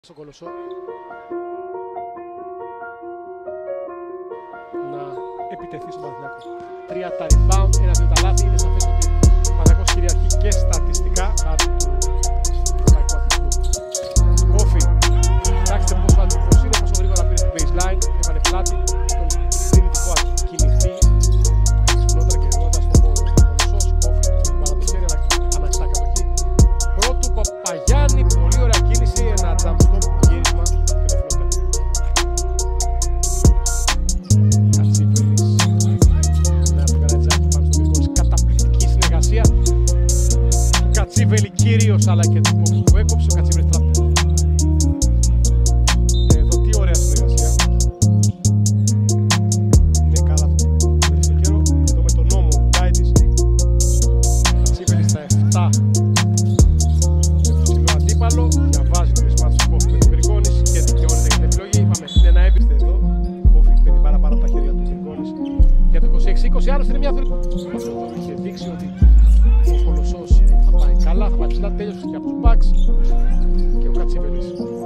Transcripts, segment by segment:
στο Κολοσσό να επιτεθεί στο Παναθηναϊκό. 3 τα rebound, 1-2 τα λάθη. Είναι σαφές ότι ο Παναθηναϊκός κυριαρχεί και στατιστικά χάρη του ευρωπαϊκού αθλητισμού. Κόφι, κοιτάξτε πόσο αντιπρός είναι, πόσο γρήγορα πήρε την baseline, έβαλε πλάτη, τον δυνητικό κινηθεί, ξυπνότερα και ρωτάς τον πόδο. Κολοσσός, Κόφι, την μπάλα το χέρι, αλλά αναξητά κατοχή. Πρώτου Παπαγιάννη, πολύ ωραία κίνηση, ένα jump stop, γύρισμα και το φλότερ. Κατσίπελης, με από το καρατζάκι πάνω στο Γκρικόνης, καταπληκτική συνεργασία του Κατσίπελη κυρίως, αλλά και του box που έκοψε ο Κατσίπελης τραπέζι. Εδώ τι ωραία συνεργασία. Είναι καλά το τελευταίο καιρό. Εδώ με τον νόμο Γκάιτης, Κατσίπελης στα 7. Αντίπαλο, διαβάζει το μισμά του Κόφι με τον Γκρικόνης και δικαιώνεται για την επιλογή. Είπαμε, είναι ένα έμπιστε εδώ. Κόφι παίρνει παραπάνω από τα χέρια του Γκρικόνης για το 26-20. Άλλωστε είναι μια δουλειά. Αυτό είχε δείξει ότι ο Κολοσσός θα πάει καλά, θα πάει ψηλά. Τέλειωσε και από τους Bucks και ο Κατσίπελης.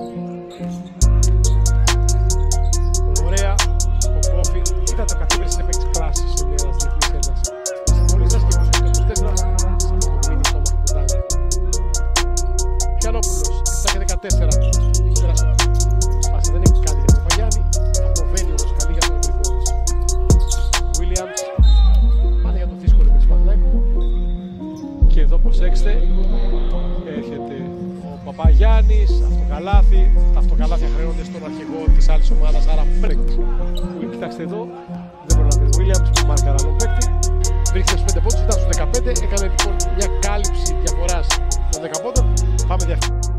Ωραία, ο Κόφι. Είδατε ο Κατσίπελης σε παίξει κλάση σε μια διεθνής ένταση. Πολύ σας και 24 σε αυτό το μήνυμα στο Μαχτοντάνι. Πιανόπουλος, 7 και 14. Έχει περάσει. Πάσα δεν έχει καλή για τον Παπαγιάννη. Αποβαίνει όμως καλή για τον Γκρικόνης. Williams. Πάνε για το δύσκολο με τη Παναθηναϊκού. Και εδώ προσέξτε. Έρχεται ο Παπαγιάννης. Αυτοκαλάθι. Τα αυτοκαλάθια χρεώνται στον αρχηγό της άλλης ομάδας. Άρα παίκτης. Κοιτάξτε εδώ. Δεν προλαβαίνει ο Williams που μάρκαρα άλλο παίκτη. Βρίσκεται στους 5 πόντους. Ήταν στους 15. Έκανε λοιπόν μια κάλυψη διαφοράς των 10 πόντων. Πάμε διαφορά.